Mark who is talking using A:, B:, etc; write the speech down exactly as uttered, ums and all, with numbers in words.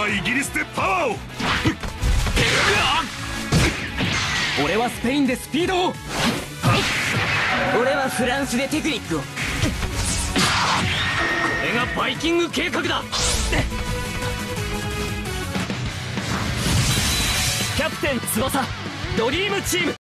A: はイギリスでパワーを。
B: 俺はスペインでスピードを。
C: 俺はフランスでテクニックを。こ
B: れがバイキング計画だ。キャプテン翼ドリームチーム。